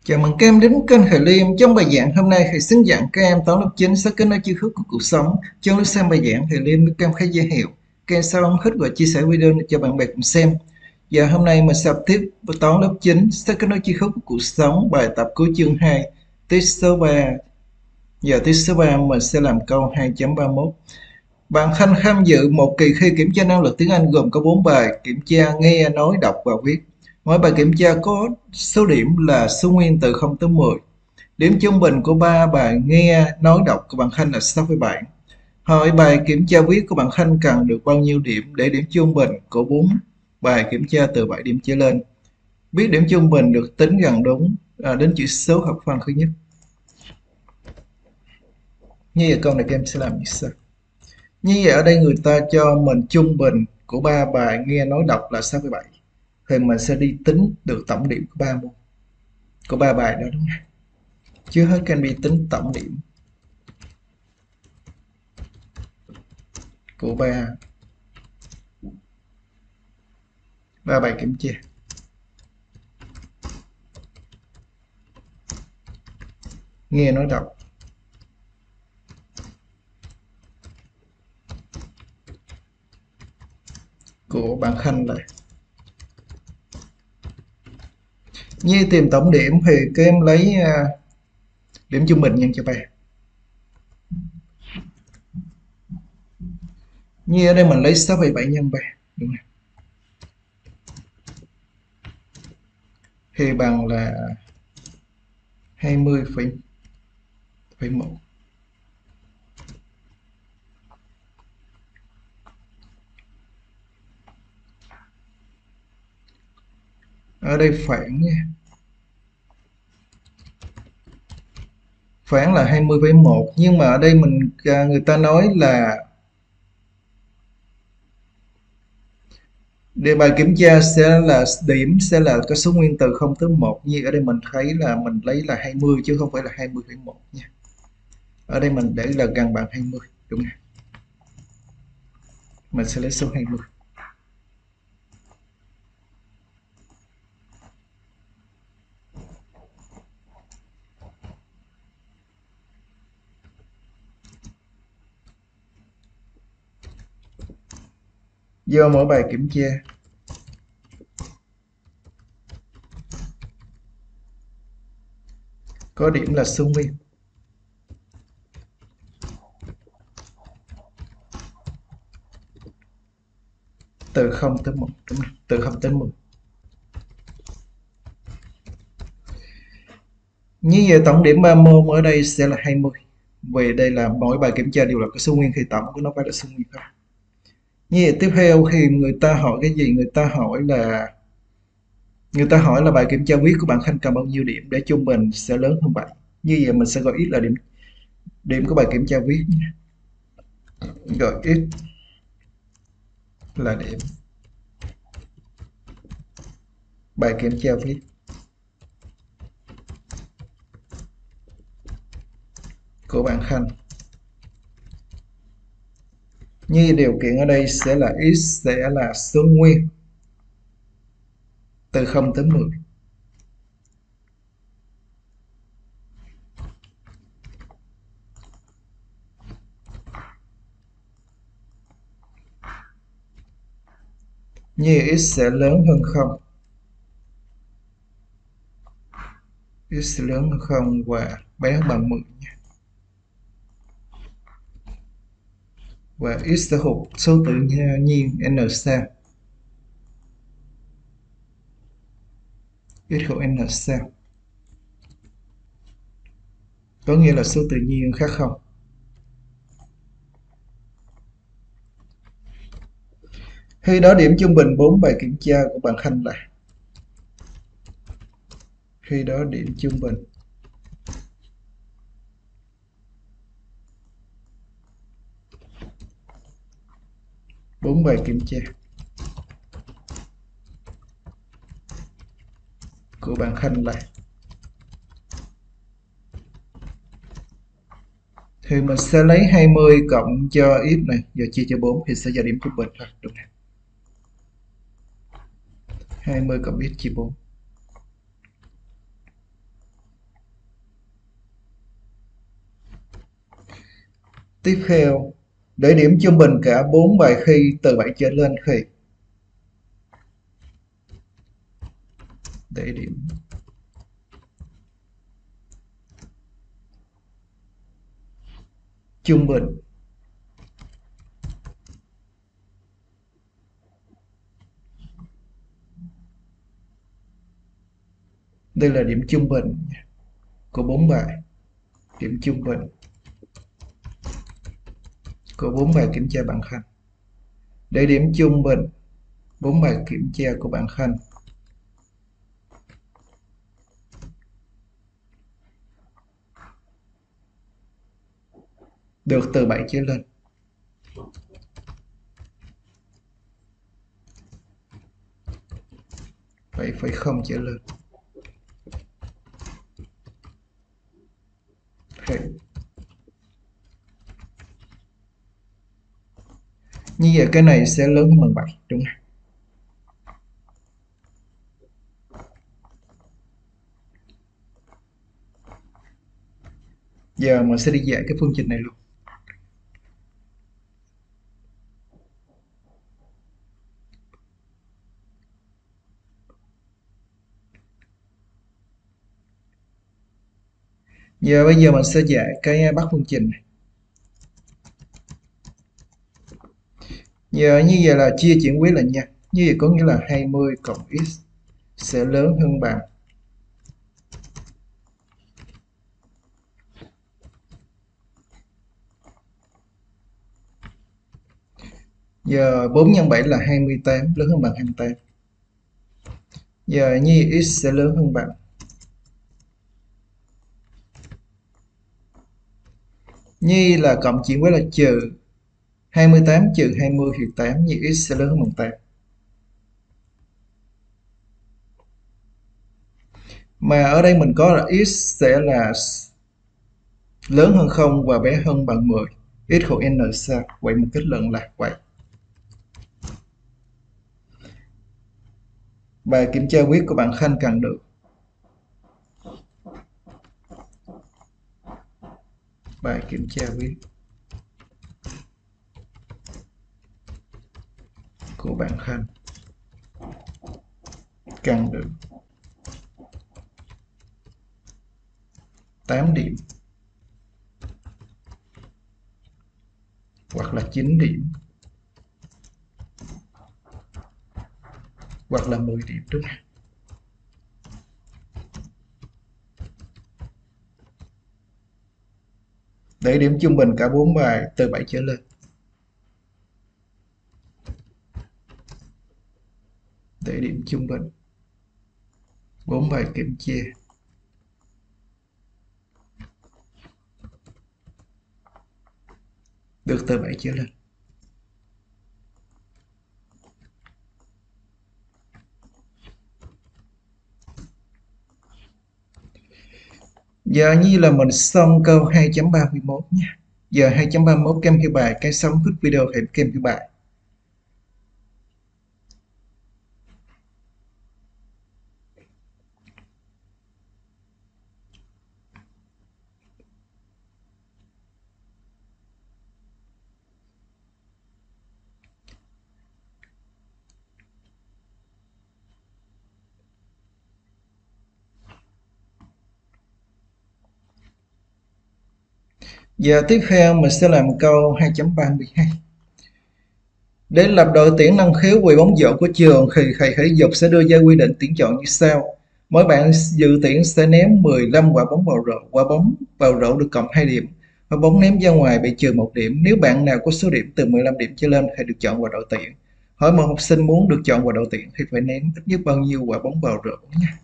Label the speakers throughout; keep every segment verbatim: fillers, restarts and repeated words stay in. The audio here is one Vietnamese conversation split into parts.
Speaker 1: Chào mừng các em đến kênh Thầy Liêm. Trong bài giảng hôm nay, thầy xin dặn các em toán lớp chín sẽ kết nối tri thức của cuộc sống. Trong lúc xem bài giảng, thầy Liêm các em khá giới thiệu. Các em sau thích và chia sẻ video này cho bạn bè cùng xem. Giờ hôm nay mình sẽ học tiếp với toán lớp chín sẽ kết nối tri thức của cuộc sống, bài tập cuối chương hai, tiết số ba. Giờ tiết số ba mình sẽ làm câu hai chấm ba mốt. Bạn Khanh tham dự một kỳ thi kiểm tra năng lực tiếng Anh gồm có bốn bài kiểm tra nghe, nói, đọc và viết. Mỗi bài kiểm tra có số điểm là số nguyên từ không tới mười. Điểm trung bình của ba bài nghe, nói, đọc của bạn Khanh là sáu phẩy bảy. Hỏi bài kiểm tra viết của bạn Khanh cần được bao nhiêu điểm để điểm trung bình của bốn bài kiểm tra từ bảy điểm trở lên. Biết điểm trung bình được tính gần đúng à, đến chữ số hợp phân thứ nhất. Như vậy câu này các em sẽ làm như sau. Như vậy ở đây người ta cho mình trung bình của ba bài nghe, nói, đọc là sáu phẩy bảy. Thì mình sẽ đi tính được tổng điểm của ba môn, của ba bài đó, đúng không? Trước hết các em đi tính tổng điểm của ba ba bài kiểm tra. Nghe, nói, đọc. Của bạn Khanh là như tìm tổng điểm thì các em lấy uh, điểm trung bình nhân cho ba. Như ở đây mình lấy sáu phẩy bảy nhân ba, đúng không? Thì bằng là hai mươi phẩy một. Ở đây phản nha. Phản là hai mươi phẩy một, nhưng mà ở đây mình người ta nói là đề bài kiểm tra sẽ là điểm sẽ là cái số nguyên từ không tới một. Như ở đây mình thấy là mình lấy là hai mươi chứ không phải là hai mươi phẩy một nha. Ở đây mình để là gần bằng hai mươi, đúng không? Mình sẽ lấy số hai mươi. Do mỗi bài kiểm tra có điểm là số nguyên từ không tới một, đúng không? Từ không tới mười. Như vậy tổng điểm ba môn ở đây sẽ là hai mươi. Vì đây là mỗi bài kiểm tra đều là cái số nguyên thì tổng của nó phải là số nguyên thôi. Như vậy tiếp theo khi người ta hỏi cái gì? Người ta hỏi là người ta hỏi là bài kiểm tra viết của bạn Khanh cần bao nhiêu điểm để trung bình sẽ lớn hơn bảy. Như vậy mình sẽ gọi x là điểm điểm của bài kiểm tra viết nha. Gọi x là điểm bài kiểm tra viết của bạn Khanh. Như điều kiện ở đây sẽ là x sẽ là số nguyên từ không tới mười. Như x sẽ lớn hơn không, x lớn hơn không và bé hơn bằng mười nha. Và x sẽ hụt số tự nhiên n sao. X hụt n sao có nghĩa là số tự nhiên khác không. Khi đó điểm trung bình bốn bài kiểm tra của bạn Khanh là khi đó điểm trung bình bốn bài kiểm tra của bạn Khanh là, thì mình sẽ lấy hai mươi cộng cho x này giờ chia cho bốn thì sẽ ra điểm trung bình thôi, đúng không? hai mươi cộng x chia bốn. Tiếp theo, để điểm trung bình cả bốn bài khi từ bảy trở lên khi. Để điểm trung bình đây là điểm trung bình của bốn bài. Điểm trung bình của bốn bài kiểm tra bạn Khanh. Để điểm trung bình bốn bài kiểm tra của bạn Khanh được từ bảy trở lên. bảy phẩy không trở lên. Thì như vậy cái này sẽ lớn hơn bằng bảy, đúng không? Giờ mình sẽ đi giải cái phương trình này luôn. Giờ bây giờ mình sẽ giải cái bắt phương trình này. Giờ như vậy là chia chuyển quyết là nha. Như vậy có nghĩa là hai mươi cộng x sẽ lớn hơn bằng giờ bốn nhân bảy là hai mươi tám, lớn hơn bằng hai mươi tám. Giờ như x sẽ lớn hơn bằng như là cộng chuyển quyết là trừ hai mươi tám trừ hai mươi thì tám, như x sẽ lớn hơn bằng tám. Mà ở đây mình có là x sẽ là lớn hơn không và bé hơn bằng mười. X của n sao? Vậy một kết luận là vậy. Bài kiểm tra quyết của bạn Khanh cần được. Bài kiểm tra quyết của bạn Khanh cần được tám điểm hoặc là chín điểm hoặc là mười điểm, đúng không? Để điểm trung bình cả bốn bài từ bảy trở lên. Để điểm trung bình bốn bài kiểm tra được từ bảy trở lên. Giờ như là mình xong câu hai chấm ba mươi mốt nha. Giờ hai chấm ba mươi mốt kem theo bài, cái xong hết video thì kem theo bài. Giờ tiếp theo mình sẽ làm câu hai chấm ba mươi hai. Để lập đội tuyển năng khiếu quỹ bóng rổ của trường thì thầy thể dục sẽ đưa ra quy định tuyển chọn như sau. Mỗi bạn dự tuyển sẽ ném mười lăm quả bóng vào rổ, quả bóng vào rổ được cộng hai điểm. Quả bóng ném ra ngoài bị trừ một điểm. Nếu bạn nào có số điểm từ mười lăm điểm trở lên thì được chọn vào đội tuyển. Hỏi một học sinh muốn được chọn vào đội tuyển thì phải ném ít nhất bao nhiêu quả bóng vào rổ nha.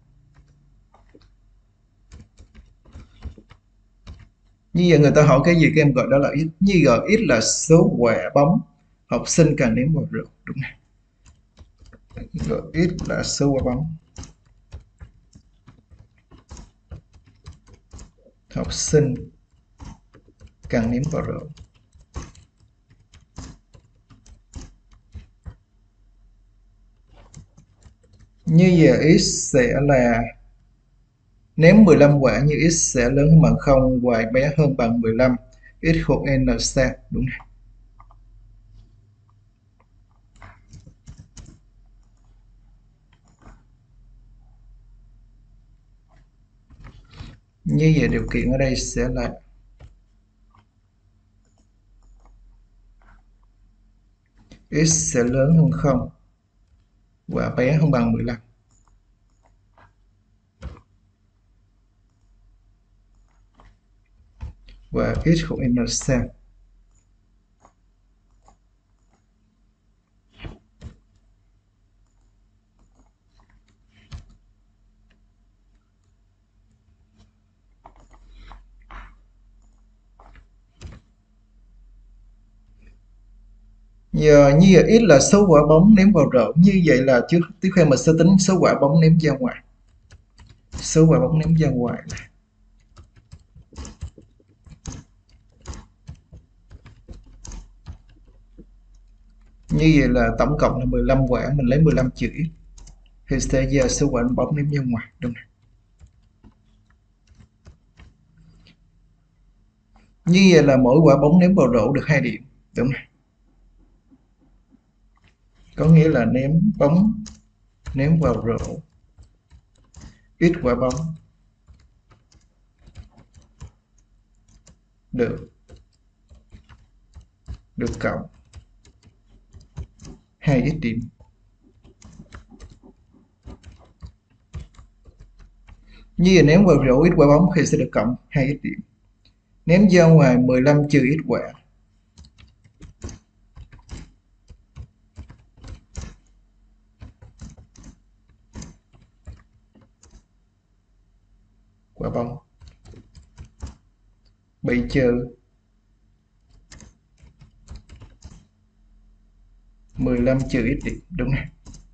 Speaker 1: Như vậy người ta hỏi cái gì các em gọi đó là x. Như gọi x là số quả bóng học sinh cần ném vào rổ, đúng không? Gọi x là số quả bóng học sinh cần ném vào rổ. Như vậy x sẽ là ném mười lăm quả, như x sẽ lớn hơn bằng không và bé hơn bằng mười lăm. x thuộc n sang, đúng này. Như vậy điều kiện ở đây sẽ là x sẽ lớn hơn không và bé hơn bằng mười lăm. Và x thuộc n sang. Giờ như vậy x là số quả bóng ném vào rổ, như vậy là trước tiếp theo mình sẽ tính số quả bóng ném ra ngoài. Số quả bóng ném ra ngoài là như vậy là tổng cộng là mười lăm quả, mình lấy mười lăm trừ x thì sẽ ra số quả bóng ném ra ngoài, đúng không? Như vậy là mỗi quả bóng ném vào rổ được hai điểm, đúng không? Có nghĩa là ném bóng ném vào rổ x quả bóng được được cộng hai x điểm. Như vậy ném vào rổ x quả bóng thì sẽ được cộng hai x điểm. Ném ra ngoài mười lăm trừ x quả quả bóng bị trừ mười lăm trừ x điểm, đúng này.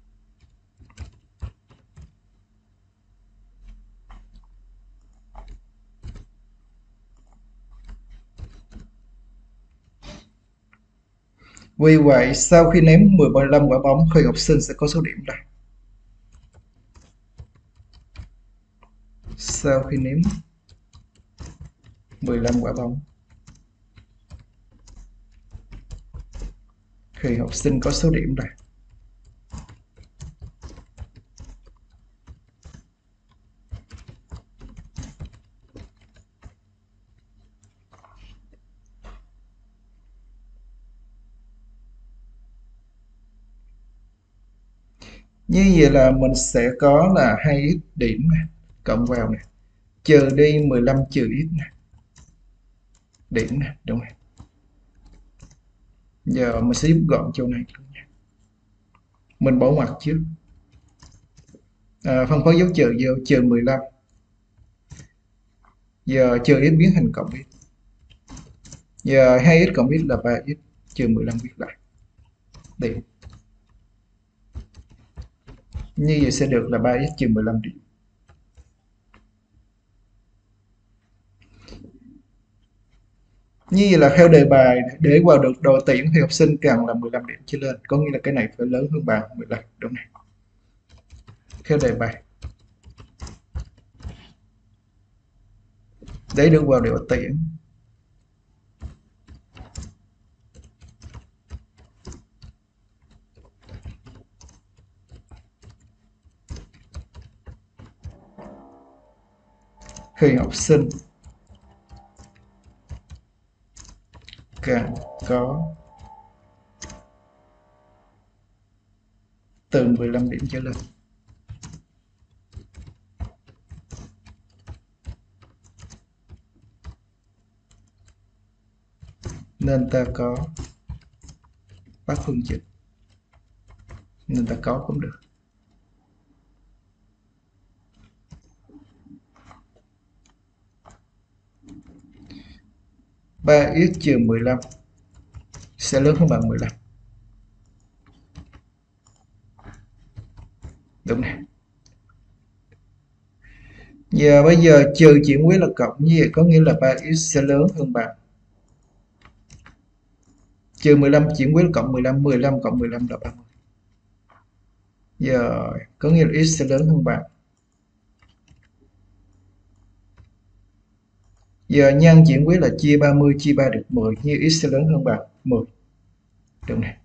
Speaker 1: Vì vậy sau khi ném mười lăm quả bóng thì học sinh sẽ có số điểm đây. Sau khi ném mười lăm quả bóng thì học sinh có số điểm đây. Như vậy là mình sẽ có là hai x điểm này, cộng vào này, trừ đi mười lăm trừ x này, điểm này, đúng không? Giờ mình sẽ giúp gọn chỗ này. Mình bỏ ngoặc trước. À, phân phối dấu trừ vô trừ mười lăm. Giờ trừ x biến thành cộng x. Giờ hai x cộng x là ba x, trừ mười lăm viết lại. Điểm. Như vậy sẽ được là ba x trừ mười lăm điểm. Như vậy là theo đề bài, để vào được đội tuyển thì học sinh cần là mười lăm điểm trở lên, có nghĩa là cái này phải lớn hơn bằng mười lăm, đúng này. Theo đề bài. Để được vào đội tuyển thì học sinh cần có từ mười lăm điểm trở lên. Nên ta có bác phương trình. Nên ta có cũng được. ba x trừ mười lăm sẽ lớn hơn bằng mười lăm. Đúng này. Giờ bây giờ trừ chuyển quyết là cộng, như vậy có nghĩa là ba x sẽ lớn hơn bằng trừ mười lăm chuyển quyết là cộng mười lăm, mười lăm cộng mười lăm là ba mươi. Giờ có nghĩa là x sẽ lớn hơn bằng. Giờ nhân chuyển quyết là chia ba mươi chia ba được mười, như x sẽ lớn hơn bằng mười. Được này.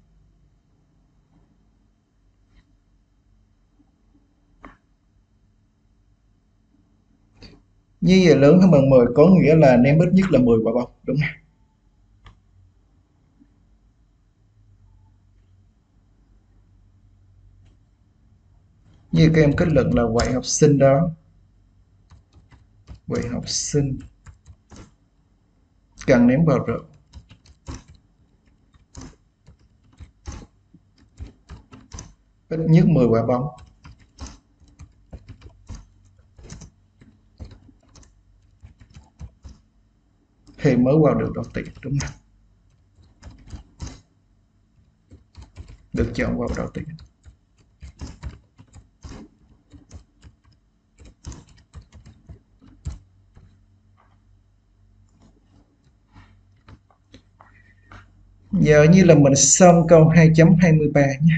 Speaker 1: Như vậy lớn hơn bằng mười có nghĩa là ném ít nhất là mười quả bóng, đúng không? Như các em kết luận là vậy học sinh đó, vậy học sinh cần ném vào rổ ít nhất mười quả bóng thì mới vào được đầu tiên, đúng không? Được chọn vào đầu tiên. Giờ như là mình xong câu hai chấm hai mươi ba nhé.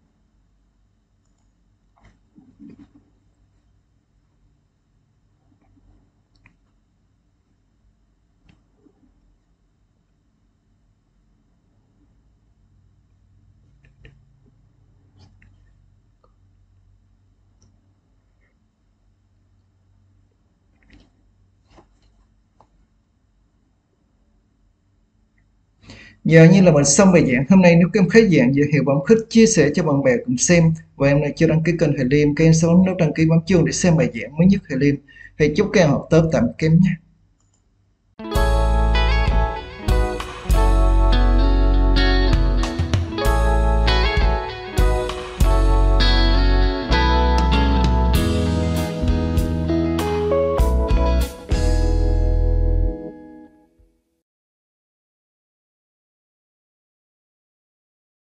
Speaker 1: Giờ như là mình xong bài giảng hôm nay. Nếu các em thấy dạng dễ hiểu, bấm thích chia sẻ cho bạn bè cùng xem. Và em này chưa đăng ký kênh Thầy Liêm, các em nhấn nút đăng ký bấm chuông để xem bài giảng mới nhất Thầy Liêm. Thầy chúc các em học tốt, tạm các em nhé.